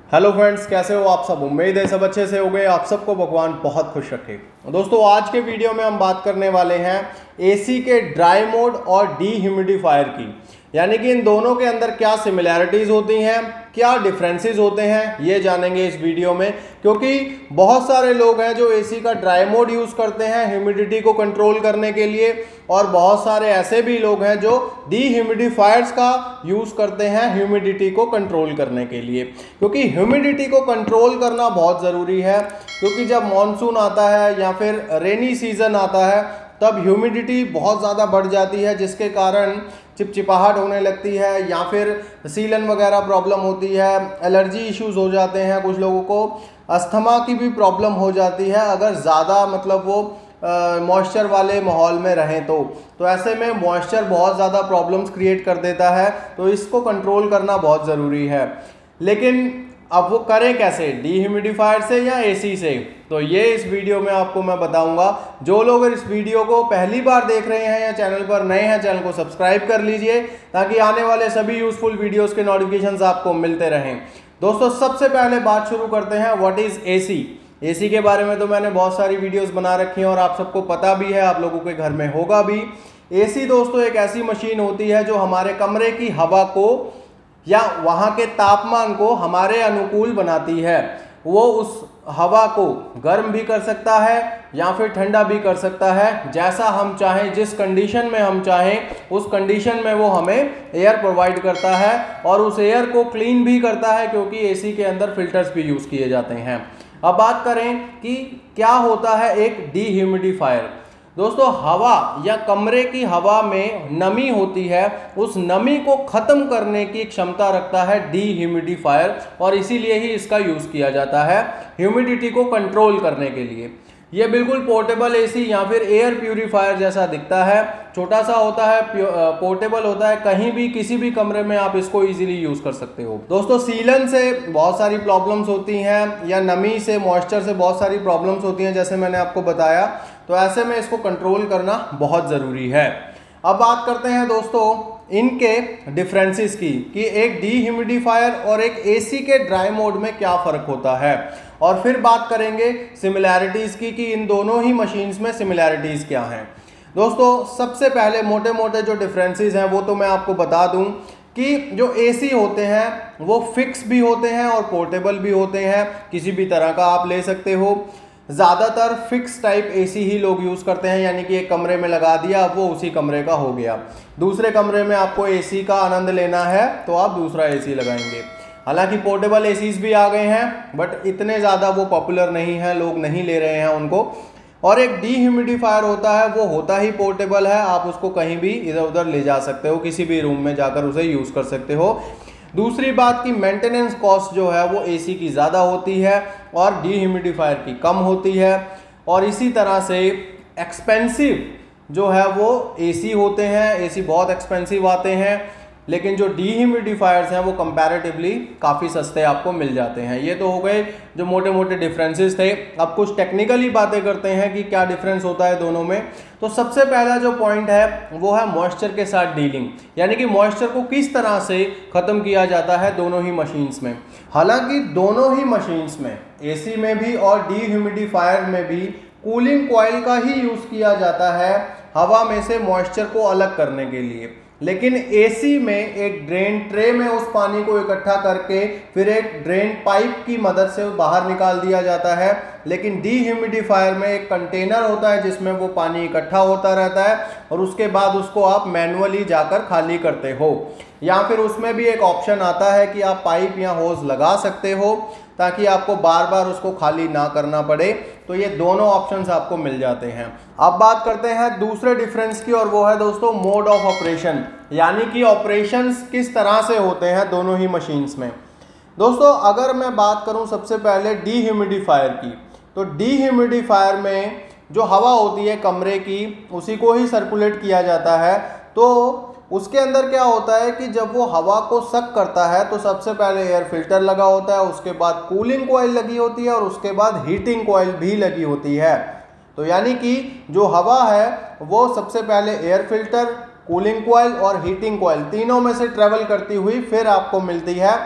Hello friends, कैसे हो आप सब। उम्मीद है सब अच्छे से हो गए। आप सबको भगवान बहुत खुश रखे। दोस्तों, आज के वीडियो में हम बात करने वाले हैं एसी के ड्राई मोड और डीह्यूमिडिफायर की, यानी कि इन दोनों के अंदर क्या सिमिलैरिटीज होती हैं, क्या डिफरेंसेस होते हैं, ये जानेंगे इस वीडियो में। क्योंकि बहुत सारे लोग हैं जो एसी का ड्राई मोड यूज़ करते हैं ह्यूमिडिटी को कंट्रोल करने के लिए, और बहुत सारे ऐसे भी लोग हैं जो डीह्यूमिडिफायर्स का यूज़ करते हैं ह्यूमिडिटी को कंट्रोल करने के लिए। क्योंकि ह्यूमिडिटी को कंट्रोल करना बहुत ज़रूरी है, क्योंकि जब मॉनसून आता है या फिर रेनी सीजन आता है तब ह्यूमिडिटी बहुत ज़्यादा बढ़ जाती है, जिसके कारण चिपचिपाहट होने लगती है या फिर सीलन वगैरह प्रॉब्लम होती है, एलर्जी इश्यूज हो जाते हैं, कुछ लोगों को अस्थमा की भी प्रॉब्लम हो जाती है अगर ज़्यादा वो मॉइस्चर वाले माहौल में रहें तो ऐसे में मॉइस्चर बहुत ज़्यादा प्रॉब्लम्स क्रिएट कर देता है। तो इसको कंट्रोल करना बहुत ज़रूरी है। लेकिन अब वो करें कैसे, डीह्यूमिडिफायर से या एसी से, तो ये इस वीडियो में आपको मैं बताऊंगा। जो लोग इस वीडियो को पहली बार देख रहे हैं या चैनल पर नए हैं, चैनल को सब्सक्राइब कर लीजिए ताकि आने वाले सभी यूजफुल वीडियोस के नोटिफिकेशंस आपको मिलते रहें। दोस्तों, सबसे पहले बात शुरू करते हैं व्हाट इज एसी। एसी के बारे में तो मैंने बहुत सारी वीडियोस बना रखी हैं और आप सबको पता भी है, आप लोगों के घर में होगा भी। एसी दोस्तों एक ऐसी मशीन होती है जो हमारे कमरे की हवा को या वहाँ के तापमान को हमारे अनुकूल बनाती है। वो उस हवा को गर्म भी कर सकता है या फिर ठंडा भी कर सकता है, जैसा हम चाहें, जिस कंडीशन में हम चाहें उस कंडीशन में वो हमें एयर प्रोवाइड करता है, और उस एयर को क्लीन भी करता है क्योंकि एसी के अंदर फिल्टर्स भी यूज़ किए जाते हैं। अब बात करें कि क्या होता है एक डीह्यूमिडिफायर। दोस्तों, हवा या कमरे की हवा में नमी होती है, उस नमी को ख़त्म करने की क्षमता रखता है डीह्यूमिडिफायर, और इसीलिए ही इसका यूज़ किया जाता है ह्यूमिडिटी को कंट्रोल करने के लिए। ये बिल्कुल पोर्टेबल एसी या फिर एयर प्यूरीफायर जैसा दिखता है, छोटा सा होता है, पोर्टेबल होता है, कहीं भी किसी भी कमरे में आप इसको इजीली यूज़ कर सकते हो। दोस्तों, सीलन से बहुत सारी प्रॉब्लम्स होती हैं या नमी से, मॉइस्चर से बहुत सारी प्रॉब्लम्स होती हैं, जैसे मैंने आपको बताया। तो ऐसे में इसको कंट्रोल करना बहुत ज़रूरी है। अब बात करते हैं दोस्तों इनके डिफरेंसेस की, कि एक डीह्यूमिडिफायर और एक एसी के ड्राई मोड में क्या फ़र्क होता है, और फिर बात करेंगे सिमिलैरिटीज़ की, कि इन दोनों ही मशीन्स में सिमिलैरिटीज़ क्या हैं। दोस्तों, सबसे पहले मोटे मोटे जो डिफरेंसेस हैं वो तो मैं आपको बता दूं कि जो एसी होते हैं वो फिक्स भी होते हैं और पोर्टेबल भी होते हैं, किसी भी तरह का आप ले सकते हो। ज़्यादातर फिक्स टाइप एसी ही लोग यूज़ करते हैं, यानी कि एक कमरे में लगा दिया, अब वो उसी कमरे का हो गया। दूसरे कमरे में आपको एसी का आनंद लेना है तो आप दूसरा एसी लगाएंगे। हालांकि पोर्टेबल एसीज भी आ गए हैं, बट इतने ज़्यादा वो पॉपुलर नहीं हैं, लोग नहीं ले रहे हैं उनको। और एक डीह्यूमिडिफायर होता है, वो होता ही पोर्टेबल है, आप उसको कहीं भी इधर उधर ले जा सकते हो, किसी भी रूम में जाकर उसे यूज़ कर सकते हो। दूसरी बात की मेंटेनेंस कॉस्ट जो है वो एसी की ज़्यादा होती है और डीह्यूमिडिफायर की कम होती है। और इसी तरह से एक्सपेंसिव जो है वो एसी होते हैं, एसी बहुत एक्सपेंसिव आते हैं, लेकिन जो डीह्यूमिडिफायर्स हैं वो कंपैरेटिवली काफ़ी सस्ते आपको मिल जाते हैं। ये तो हो गए जो मोटे मोटे डिफरेंसेस थे। अब कुछ टेक्निकली बातें करते हैं कि क्या डिफरेंस होता है दोनों में। तो सबसे पहला जो पॉइंट है वो है मॉइस्चर के साथ डीलिंग, यानी कि मॉइस्चर को किस तरह से ख़त्म किया जाता है दोनों ही मशीन्स में। हालांकि दोनों ही मशीन्स में, एसी में भी और डीह्यूमिडिफायर में भी, कूलिंग कॉइल का ही यूज़ किया जाता है हवा में से मॉइस्चर को अलग करने के लिए। लेकिन एसी में एक ड्रेन ट्रे में उस पानी को इकट्ठा करके फिर एक ड्रेन पाइप की मदद से बाहर निकाल दिया जाता है। लेकिन डीह्यूमिडिफायर में एक कंटेनर होता है जिसमें वो पानी इकट्ठा होता रहता है, और उसके बाद उसको आप मैनुअली जाकर खाली करते हो, या फिर उसमें भी एक ऑप्शन आता है कि आप पाइप या होज लगा सकते हो ताकि आपको बार बार उसको खाली ना करना पड़े। तो ये दोनों ऑप्शंस आपको मिल जाते हैं। अब बात करते हैं दूसरे डिफरेंस की, और वो है दोस्तों मोड ऑफ ऑपरेशन, यानी कि ऑपरेशंस किस तरह से होते हैं दोनों ही मशीन्स में। दोस्तों, अगर मैं बात करूं सबसे पहले डीह्यूमिडिफायर की, तो डीह्यूमिडिफायर में जो हवा होती है कमरे की, उसी को ही सर्कुलेट किया जाता है। तो उसके अंदर क्या होता है कि जब वो हवा को सक करता है तो सबसे पहले एयर फिल्टर लगा होता है, उसके बाद कूलिंग कॉइल लगी होती है, और उसके बाद हीटिंग कॉइल भी लगी होती है। तो यानी कि जो हवा है वो सबसे पहले एयर फिल्टर, कूलिंग कॉइल और हीटिंग कॉइल, तीनों में से ट्रेवल करती हुई फिर आपको मिलती है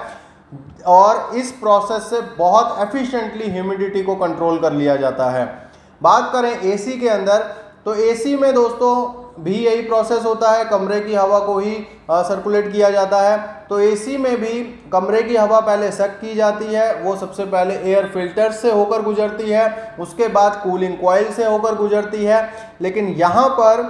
और इस प्रोसेस से बहुत एफिशिएंटली ह्यूमिडिटी को कंट्रोल कर लिया जाता है। बात करें एसी के अंदर, तो एसी में दोस्तों भी यही प्रोसेस होता है, कमरे की हवा को ही सर्कुलेट किया जाता है। तो एसी में भी कमरे की हवा पहले सक की जाती है, वो सबसे पहले एयर फिल्टर से होकर गुजरती है, उसके बाद कूलिंग कॉइल से होकर गुजरती है। लेकिन यहाँ पर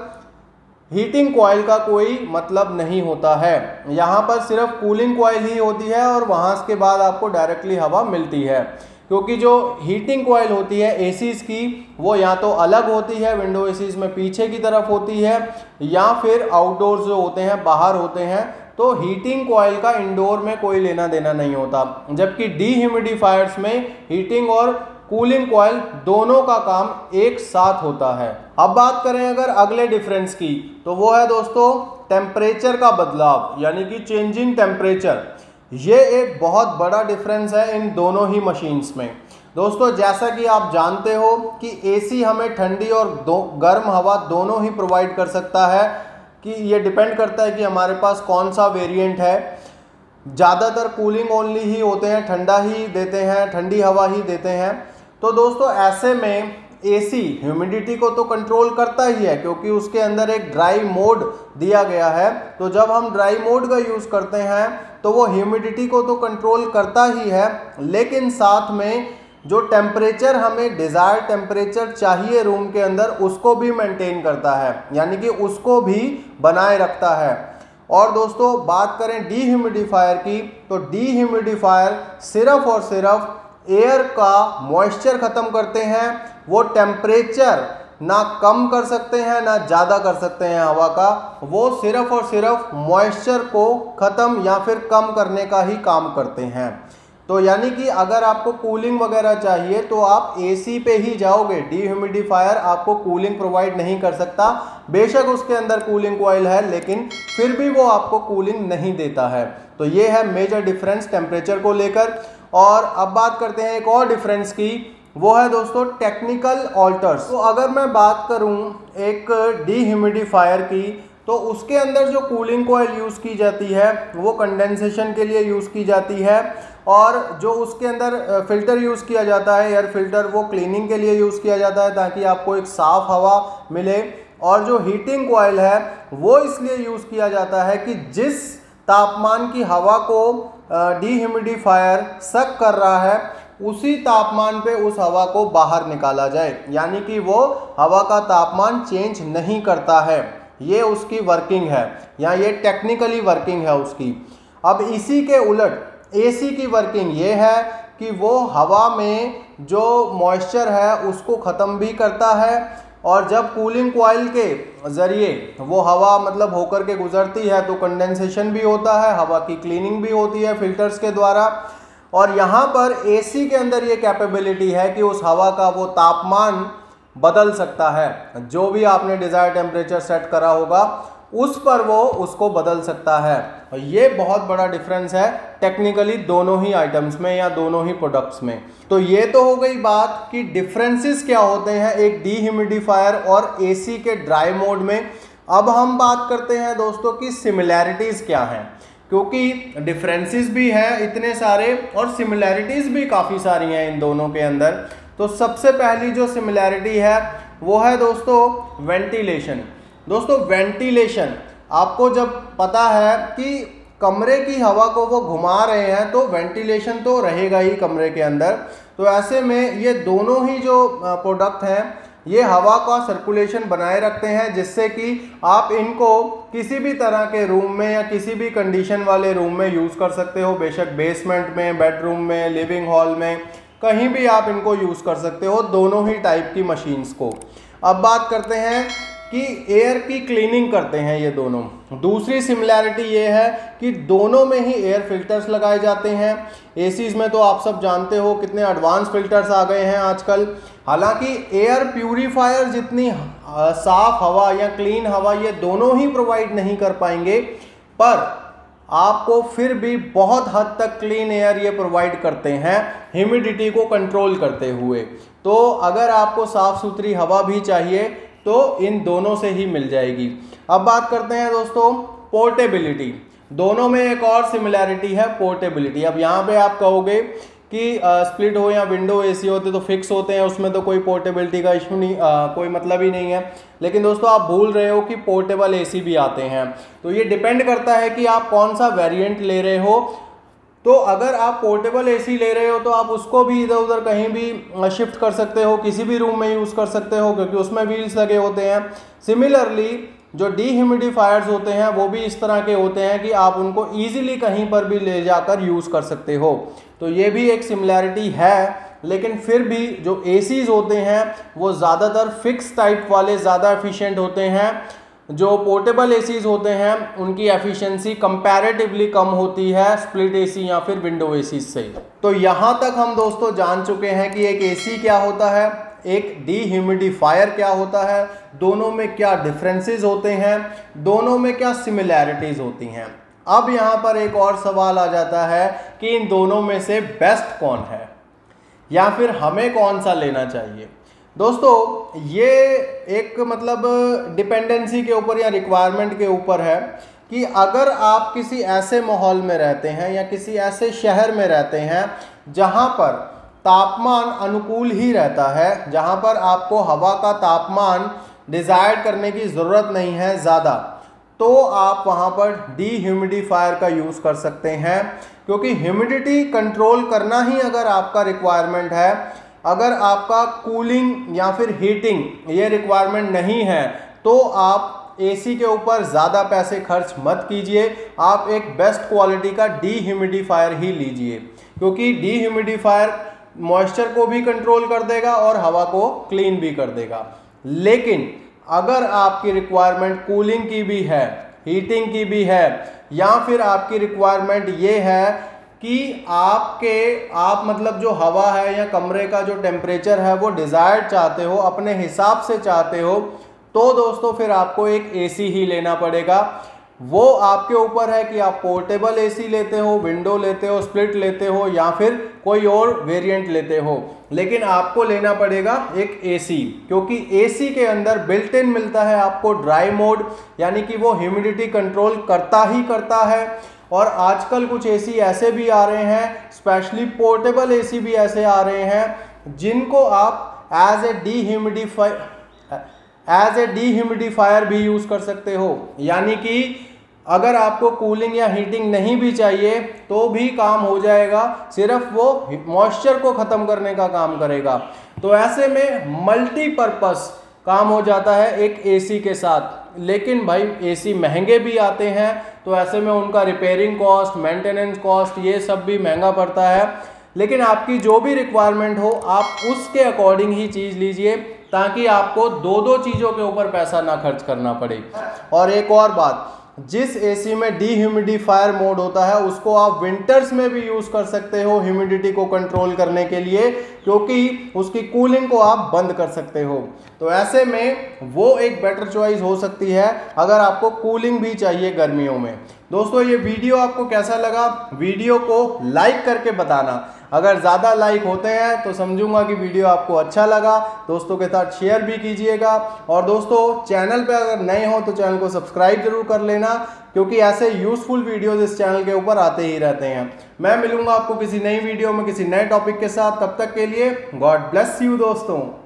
हीटिंग कॉइल का कोई मतलब नहीं होता है, यहाँ पर सिर्फ कूलिंग कॉइल ही होती है और वहाँ के बाद आपको डायरेक्टली हवा मिलती है। क्योंकि जो हीटिंग कॉइल होती है एसीज की, वो या तो अलग होती है, विंडो एसीज में पीछे की तरफ होती है, या फिर आउटडोर्स जो होते हैं बाहर होते हैं। तो हीटिंग कॉइल का इंडोर में कोई लेना देना नहीं होता, जबकि डीह्यूमिडिफायर्स में हीटिंग और कूलिंग कॉइल दोनों का काम एक साथ होता है। अब बात करें अगर अगले डिफरेंस की, तो वो है दोस्तों टेम्परेचर का बदलाव, यानी कि चेंजिंग टेम्परेचर। ये एक बहुत बड़ा डिफरेंस है इन दोनों ही मशीन्स में। दोस्तों जैसा कि आप जानते हो कि एसी हमें ठंडी और गर्म हवा दोनों ही प्रोवाइड कर सकता है, कि ये डिपेंड करता है कि हमारे पास कौन सा वेरिएंट है। ज़्यादातर कूलिंग ओनली ही होते हैं, ठंडा ही देते हैं, ठंडी हवा ही देते हैं। तो दोस्तों ऐसे में एसी ह्यूमिडिटी को तो कंट्रोल करता ही है, क्योंकि उसके अंदर एक ड्राई मोड दिया गया है। तो जब हम ड्राई मोड का यूज़ करते हैं तो वो ह्यूमिडिटी को तो कंट्रोल करता ही है, लेकिन साथ में जो टेम्परेचर हमें डिज़ायर्ड टेम्परेचर चाहिए रूम के अंदर, उसको भी मेंटेन करता है, यानी कि उसको भी बनाए रखता है। और दोस्तों बात करें डीह्यूमिडिफायर की, तो डीह्यूमिडिफायर सिर्फ और सिर्फ एयर का मॉइस्चर ख़त्म करते हैं। वो टेम्परेचर ना कम कर सकते हैं ना ज़्यादा कर सकते हैं हवा का, वो सिर्फ और सिर्फ मॉइस्चर को ख़त्म या फिर कम करने का ही काम करते हैं। तो यानी कि अगर आपको कूलिंग वगैरह चाहिए तो आप एसी पे ही जाओगे, डीह्यूमिडिफायर आपको कूलिंग प्रोवाइड नहीं कर सकता। बेशक उसके अंदर कूलिंग कॉइल है, लेकिन फिर भी वो आपको कूलिंग नहीं देता है। तो ये है मेजर डिफरेंस टेम्परेचर को लेकर। और अब बात करते हैं एक और डिफरेंस की, वो है दोस्तों टेक्निकल ऑल्टर्स। तो अगर मैं बात करूं एक डीह्यूमिडिफायर की, तो उसके अंदर जो कूलिंग कॉइल यूज़ की जाती है वो कंडेंसेशन के लिए यूज़ की जाती है, और जो उसके अंदर फिल्टर यूज़ किया जाता है एयर फिल्टर, वो क्लीनिंग के लिए यूज़ किया जाता है ताकि आपको एक साफ़ हवा मिले। और जो हीटिंग कॉइल है वो इसलिए यूज़ किया जाता है कि जिस तापमान की हवा को डीह्यूमिडिफायर सक कर रहा है, उसी तापमान पे उस हवा को बाहर निकाला जाए, यानी कि वो हवा का तापमान चेंज नहीं करता है। ये उसकी वर्किंग है, या ये टेक्निकली वर्किंग है उसकी। अब इसी के उलट एसी की वर्किंग ये है कि वो हवा में जो मॉइस्चर है उसको ख़त्म भी करता है, और जब कूलिंग कॉइल के ज़रिए वो हवा मतलब होकर के गुजरती है तो कंडेंसेशन भी होता है, हवा की क्लीनिंग भी होती है फिल्टर्स के द्वारा। और यहाँ पर एसी के अंदर ये कैपेबिलिटी है कि उस हवा का वो तापमान बदल सकता है, जो भी आपने डिज़ायर टेम्परेचर सेट करा होगा उस पर वो उसको बदल सकता है। और ये बहुत बड़ा डिफरेंस है टेक्निकली दोनों ही आइटम्स में या दोनों ही प्रोडक्ट्स में। तो ये तो हो गई बात कि डिफरेंसेस क्या होते हैं एक डीह्यूमिडिफायर और एसी के ड्राई मोड में। अब हम बात करते हैं दोस्तों की सिमिलैरिटीज़ क्या हैं, क्योंकि डिफरेंसेस भी हैं इतने सारे और सिमिलैरिटीज़ भी काफ़ी सारी हैं इन दोनों के अंदर। तो सबसे पहली जो सिमिलैरिटी है वो है दोस्तों वेंटिलेशन। दोस्तों वेंटिलेशन, आपको जब पता है कि कमरे की हवा को वो घुमा रहे हैं तो वेंटिलेशन तो रहेगा ही कमरे के अंदर। तो ऐसे में ये दोनों ही जो प्रोडक्ट हैं ये हवा का सर्कुलेशन बनाए रखते हैं, जिससे कि आप इनको किसी भी तरह के रूम में या किसी भी कंडीशन वाले रूम में यूज़ कर सकते हो। बेशक बेसमेंट में, बेडरूम में, लिविंग हॉल में, कहीं भी आप इनको यूज़ कर सकते हो, दोनों ही टाइप की मशीन्स को। अब बात करते हैं कि एयर की क्लीनिंग करते हैं ये दोनों। दूसरी सिमिलैरिटी ये है कि दोनों में ही एयर फिल्टर्स लगाए जाते हैं। एसीज में तो आप सब जानते हो कितने एडवांस फिल्टर्स आ गए हैं आजकल। हालांकि एयर प्यूरीफायर जितनी साफ हवा या क्लीन हवा ये दोनों ही प्रोवाइड नहीं कर पाएंगे, पर आपको फिर भी बहुत हद तक क्लीन एयर ये प्रोवाइड करते हैं ह्यूमिडिटी को कंट्रोल करते हुए। तो अगर आपको साफ़ सुथरी हवा भी चाहिए तो इन दोनों से ही मिल जाएगी। अब बात करते हैं दोस्तों पोर्टेबिलिटी। दोनों में एक और सिमिलैरिटी है, पोर्टेबिलिटी। अब यहाँ पे आप कहोगे कि स्प्लिट हो या विंडो एसी होते तो फिक्स होते हैं, उसमें तो कोई पोर्टेबिलिटी का इशू नहीं, कोई मतलब ही नहीं है। लेकिन दोस्तों आप भूल रहे हो कि पोर्टेबल एसी भी आते हैं। तो ये डिपेंड करता है कि आप कौन सा वेरिएंट ले रहे हो। तो अगर आप पोर्टेबल एसी ले रहे हो तो आप उसको भी इधर उधर कहीं भी शिफ्ट कर सकते हो, किसी भी रूम में यूज़ कर सकते हो, क्योंकि उसमें व्हील्स लगे होते हैं। सिमिलरली जो डीह्यूमिडिफायर्स होते हैं वो भी इस तरह के होते हैं कि आप उनको ईजिली कहीं पर भी ले जाकर यूज़ कर सकते हो। तो ये भी एक सिमिलैरिटी है। लेकिन फिर भी जो एसीज होते हैं वो ज़्यादातर फिक्स टाइप वाले ज़्यादा एफिशिएंट होते हैं। जो पोर्टेबल एसीज होते हैं उनकी एफिशिएंसी कंपैरेटिवली कम होती है स्प्लिट एसी या फिर विंडो एसी से। तो यहाँ तक हम दोस्तों जान चुके हैं कि एक एसी क्या होता है, एक डीह्यूमिडिफायर क्या होता है, दोनों में क्या डिफरेंसेस होते हैं, दोनों में क्या सिमिलैरिटीज होती हैं। अब यहाँ पर एक और सवाल आ जाता है कि इन दोनों में से बेस्ट कौन है या फिर हमें कौन सा लेना चाहिए। दोस्तों ये एक मतलब डिपेंडेंसी के ऊपर या रिक्वायरमेंट के ऊपर है कि अगर आप किसी ऐसे माहौल में रहते हैं या किसी ऐसे शहर में रहते हैं जहाँ पर तापमान अनुकूल ही रहता है, जहाँ पर आपको हवा का तापमान डिज़ायर करने की ज़रूरत नहीं है ज़्यादा, तो आप वहाँ पर डीह्यूमिडिफायर का यूज़ कर सकते हैं। क्योंकि ह्यूमिडिटी कंट्रोल करना ही अगर आपका रिक्वायरमेंट है, अगर आपका कूलिंग या फिर हीटिंग ये रिक्वायरमेंट नहीं है, तो आप एसी के ऊपर ज़्यादा पैसे खर्च मत कीजिए। आप एक बेस्ट क्वालिटी का डीह्यूमिडिफायर ही लीजिए, क्योंकि डीह्यूमिडिफायर मॉइस्चर को भी कंट्रोल कर देगा और हवा को क्लीन भी कर देगा। लेकिन अगर आपकी रिक्वायरमेंट कूलिंग की भी है, हीटिंग की भी है, या फिर आपकी रिक्वायरमेंट ये है कि आप मतलब जो हवा है या कमरे का जो टेम्परेचर है वो डिज़ायर्ड चाहते हो, अपने हिसाब से चाहते हो, तो दोस्तों फिर आपको एक एसी ही लेना पड़ेगा। वो आपके ऊपर है कि आप पोर्टेबल एसी लेते हो, विंडो लेते हो, स्प्लिट लेते हो या फिर कोई और वेरिएंट लेते हो। लेकिन आपको लेना पड़ेगा एक एसी, क्योंकि एसी के अंदर बिल्ट इन मिलता है आपको ड्राई मोड, यानी कि वो ह्यूमिडिटी कंट्रोल करता ही करता है। और आजकल कुछ एसी ऐसे भी आ रहे हैं, स्पेशली पोर्टेबल एसी भी ऐसे आ रहे हैं जिनको आप एज ए डीह्यूमिडिफायर भी यूज़ कर सकते हो। यानी कि अगर आपको कूलिंग या हीटिंग नहीं भी चाहिए तो भी काम हो जाएगा, सिर्फ वो मॉइस्चर को ख़त्म करने का काम करेगा। तो ऐसे में मल्टीपर्पस काम हो जाता है एक एसी के साथ। लेकिन भाई एसी महंगे भी आते हैं, तो ऐसे में उनका रिपेयरिंग कॉस्ट, मेंटेनेंस कॉस्ट, ये सब भी महंगा पड़ता है। लेकिन आपकी जो भी रिक्वायरमेंट हो आप उसके अकॉर्डिंग ही चीज़ लीजिए, ताकि आपको दो चीज़ों के ऊपर पैसा ना खर्च करना पड़े। और एक और बात, जिस एसी में डीह्यूमिडिफायर मोड होता है उसको आप विंटर्स में भी यूज़ कर सकते हो ह्यूमिडिटी को कंट्रोल करने के लिए, क्योंकि उसकी कूलिंग को आप बंद कर सकते हो। तो ऐसे में वो एक बेटर चॉइस हो सकती है अगर आपको कूलिंग भी चाहिए गर्मियों में। दोस्तों ये वीडियो आपको कैसा लगा, वीडियो को लाइक करके बताना। अगर ज़्यादा लाइक होते हैं तो समझूंगा कि वीडियो आपको अच्छा लगा। दोस्तों के साथ शेयर भी कीजिएगा। और दोस्तों चैनल पे अगर नए हो तो चैनल को सब्सक्राइब जरूर कर लेना, क्योंकि ऐसे यूजफुल वीडियोस इस चैनल के ऊपर आते ही रहते हैं। मैं मिलूंगा आपको किसी नई वीडियो में किसी नए टॉपिक के साथ। तब तक के लिए गॉड ब्लेस यू दोस्तों।